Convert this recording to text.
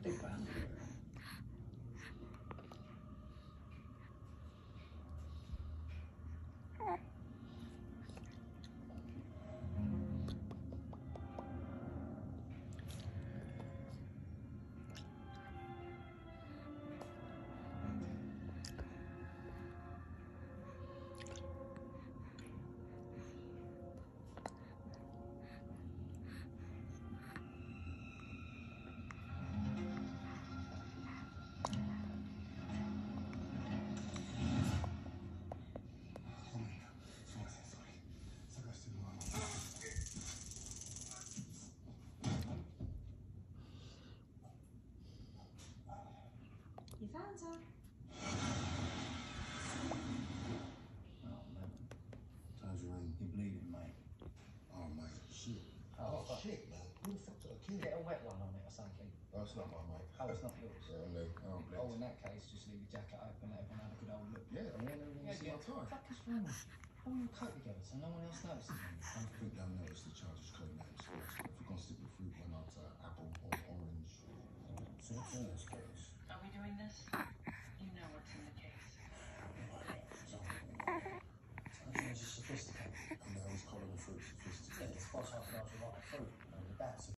Big man. You found her. Oh, man. Tangerine. You're bleeding, mate. Oh, mate. Shit. Oh, fuck. Shit, man. Who the fuck took a kid? Get a wet one on it or something. Oh, it's not my mate. Oh, it's not yours. Yeah, me. I don't bleed. Oh, in that case, just leave your jacket open, let everyone have a good old look. Yeah, I want everyone to see my tie. What the fuck is wrong with you? Pull your coat together so no one else notices you. I think they'll notice the child's code names. If we're going to stick with fruit, why not apple or orange? So what's in this case? Are we doing this?